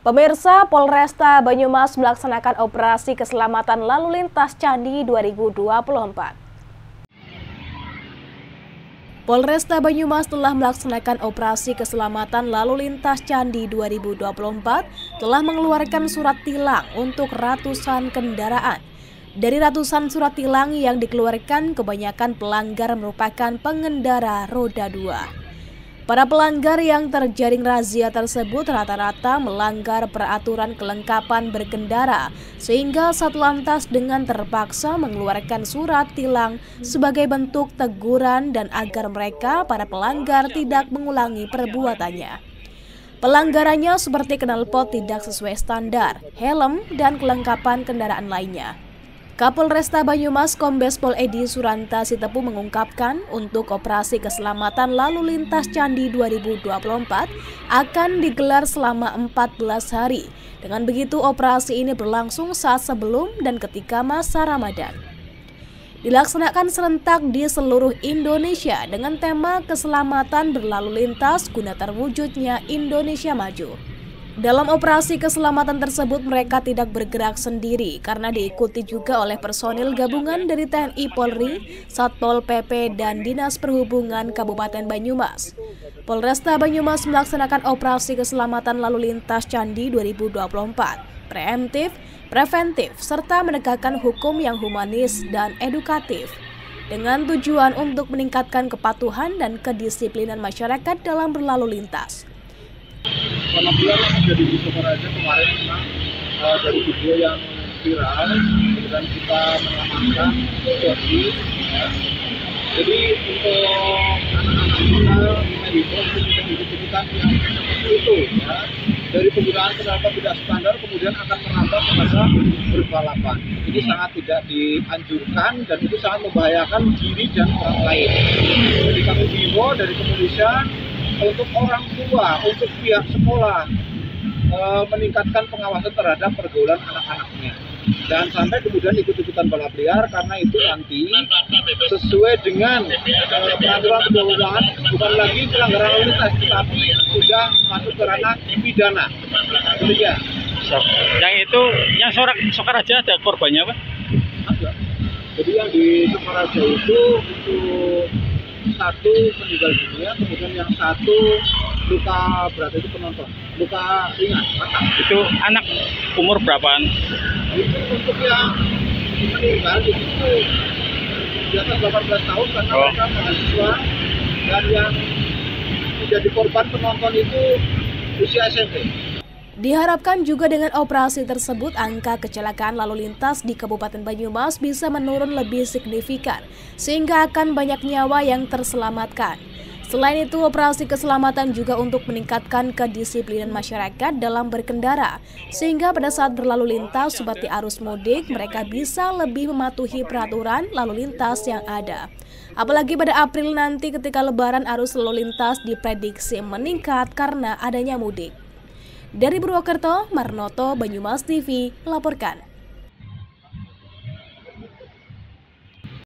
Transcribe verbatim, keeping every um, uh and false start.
Pemirsa, Polresta Banyumas melaksanakan operasi keselamatan lalu lintas Candi dua ribu dua puluh empat. Polresta Banyumas telah melaksanakan operasi keselamatan lalu lintas Candi dua ribu dua puluh empat, telah mengeluarkan surat tilang untuk ratusan kendaraan. Dari ratusan surat tilang yang dikeluarkan, kebanyakan pelanggar merupakan pengendara roda dua. Para pelanggar yang terjaring razia tersebut rata-rata melanggar peraturan kelengkapan berkendara, sehingga Satlantas dengan terpaksa mengeluarkan surat tilang sebagai bentuk teguran dan agar mereka, para pelanggar, tidak mengulangi perbuatannya. Pelanggarannya seperti knalpot tidak sesuai standar, helm, dan kelengkapan kendaraan lainnya. Kapolresta Banyumas Kombes Pol Edi Suranta Sitepu mengungkapkan untuk operasi keselamatan lalu lintas Candi dua ribu dua puluh empat akan digelar selama empat belas hari. Dengan begitu, operasi ini berlangsung saat sebelum dan ketika masa Ramadan. Dilaksanakan serentak di seluruh Indonesia dengan tema keselamatan berlalu lintas guna terwujudnya Indonesia Maju. Dalam operasi keselamatan tersebut, mereka tidak bergerak sendiri karena diikuti juga oleh personil gabungan dari T N I Polri, Satpol P P, dan Dinas Perhubungan Kabupaten Banyumas. Polresta Banyumas melaksanakan operasi keselamatan lalu lintas Candi dua ribu dua puluh empat, preemptif, preventif, serta menegakkan hukum yang humanis dan edukatif, dengan tujuan untuk meningkatkan kepatuhan dan kedisiplinan masyarakat dalam berlalu lintas. Alhamdulillah jadi di Sukaraja kemarin memang uh, dari video yang viral, kemudian kita mengamankan situasi. Ya. Jadi untuk anak-anak kita mengimbau untuk tidak ikut-ikutan yang seperti itu, ya. Dari penggunaan knalpot tidak standar kemudian akan merambah kepada berbalapan. Ini sangat tidak dianjurkan dan itu sangat membahayakan diri dan orang lain. Jadi kami himbau dari kepolisian untuk orang tua, untuk pihak sekolah, e, meningkatkan pengawasan terhadap pergaulan anak-anaknya. Jangan sampai kemudian ikut-ikutan balap liar, karena itu nanti sesuai dengan e, peraturan perundang-undangan bukan lagi pelanggaran lalu lintas, tetapi sudah masuk ke ranah pidana. Demikian. Yang itu, yang sorak Sukaraja ada korbannya apa? Ada. Jadi yang di Sukaraja itu untuk satu meninggal dunia, kemudian yang satu luka berat itu penonton, luka ringan, patah. Itu anak umur berapaan? Itu untuk yang meninggal itu di atas delapan belas tahun karena oh. mereka mahasiswa, dan yang menjadi korban penonton itu usia S M P. Diharapkan juga dengan operasi tersebut, angka kecelakaan lalu lintas di Kabupaten Banyumas bisa menurun lebih signifikan, sehingga akan banyak nyawa yang terselamatkan. Selain itu, operasi keselamatan juga untuk meningkatkan kedisiplinan masyarakat dalam berkendara, sehingga pada saat berlalu lintas seperti arus mudik, mereka bisa lebih mematuhi peraturan lalu lintas yang ada. Apalagi pada April nanti ketika Lebaran, arus lalu lintas diprediksi meningkat karena adanya mudik. Dari Purwokerto, Marnoto, Banyumas T V melaporkan.